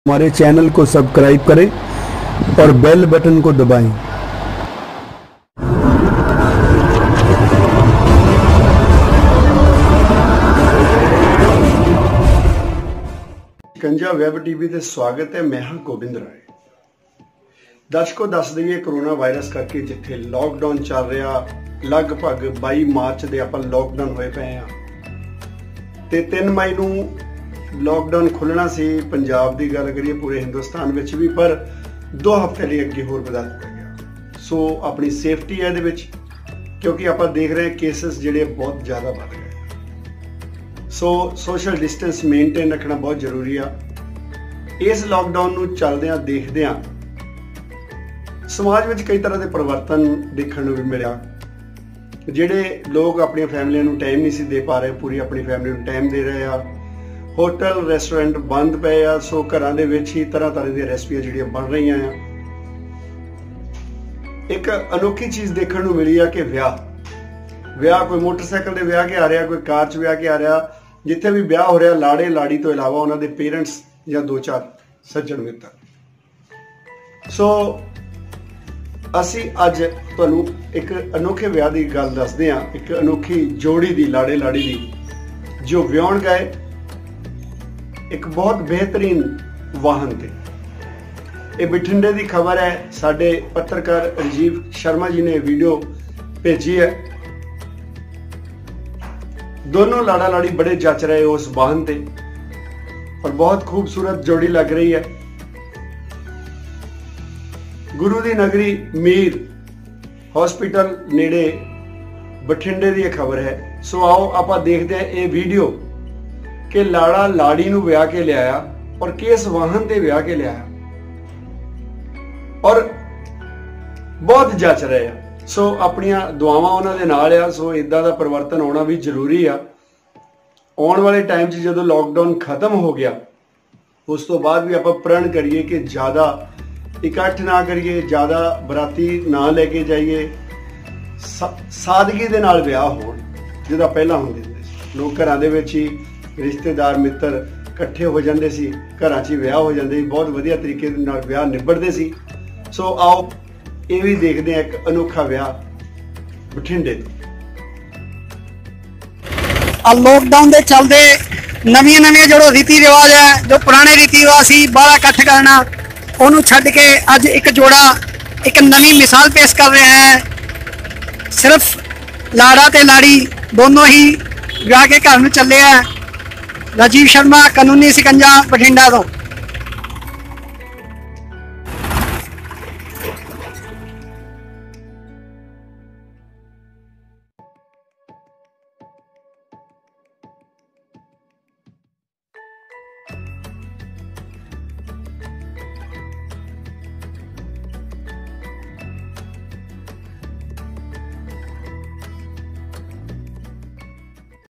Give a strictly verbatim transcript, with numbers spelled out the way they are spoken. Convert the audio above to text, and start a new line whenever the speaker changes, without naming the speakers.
हमारे चैनल को सब्सक्राइब करें और बेल बटन को दबाएं। शिकंजा वैब टीवी ते स्वागत है। मैं हाँ गोबिंद राय। दर्शकों दस दईए कोरोना वायरस करके जिथे लॉकडाउन चल रहा लगभग बाई मार्च के आप लॉकडाउन होए पे हैं ते तीन मई नूं लॉकडाउन खुलना सी। पंजाब की गल करिए पूरे हिंदुस्तान में भी, पर दो हफ्ते लिए अगे होर वधा दिता गया। सो अपनी सेफ्टी है ये, क्योंकि आप देख रहे हैं केसेस जिहड़े बहुत ज़्यादा बढ़ गए। सो सोशल डिस्टेंस मेनटेन रखना बहुत जरूरी आ। इस लॉकडाउन नूं चलदियां देखदियां समाज में कई तरह के परिवर्तन देखने को भी मिला। जिहड़े लोग अपनी फैमिलियां नूं टाइम नहीं सी दे पा रहे, पूरी अपनी फैमिली नूं टाइम दे रहे आ। होटल रेस्टोरेंट बंद पे आ। सो घरां दे विच ही तरह तरह दी रेसिपियां जिहड़ियां बन रही हैं। एक अनोखी चीज़ देखने को मिली है कि विआह विआह कोई मोटरसाइकिल दे विआह के आ रहा, कोई कार च विआह के आ रहा। जिथे भी विआह हो रहा लाड़े लाड़ी तो इलावा उन्होंने पेरेंट्स या दो चार सज्जन मित्र। सो असी अज तुहानूं एक अनोखे विआह की गल दसदे हां। एक अनोखी जोड़ी दी लाड़े लाड़ी दी जो विआहण गए एक बहुत बेहतरीन वाहन थे। ये बठिंडे की खबर है। साडे पत्रकार राजीव शर्मा जी ने वीडियो भेजी है। दोनों लाड़ा लाड़ी बड़े जच रहे उस वाहन ते और बहुत खूबसूरत जोड़ी लग रही है। गुरु दी नगरी मीर हॉस्पिटल नेड़े बठिंडे की खबर है। सो आओ आप देखते हैं ये वीडियो कि लाड़ा लाड़ी नूं विआह के लिया और किस वाहन ते विआह के लिया और बहुत जच रहे हैं। सो अपनियां दुआवां उन्हां दे नाल आ। सो इदां दा परिवर्तन होना भी जरूरी आ। आने वाले टाइम च जदों लॉकडाउन खत्म हो गया उस तो बाद भी आपां प्रण करिए कि ज़्यादा इकट्ठ ना करिए, ज़्यादा बराती ना लेके जाइए, सा, सादगी दे नाल विआह होण जिहदा पहला हुंदे सी। लोग घरां दे विच ही रिश्तेदार मित्र इकट्ठे हो जाते सी, घरां च विआह हो जाते, बहुत वधिया तरीके दे नाल विआह निबड़ते सी। सो आओ ये भी देखते हैं एक अनोखा विआह बठिंडे।
लॉकडाउन के चलते नवी नवी जो रीति रिवाज है, जो पुराने रीति रिवाज से बाहर इकट्ठ करना, उन्होंने छड्ड के अज एक जोड़ा एक नवी मिसाल पेश कर रहे हैं। सिर्फ लाड़ा ते लाड़ी दोनों ही विआह के घर में चले हैं। राजीव शर्मा, कानूनी शिकंजा, बठिंडा तो।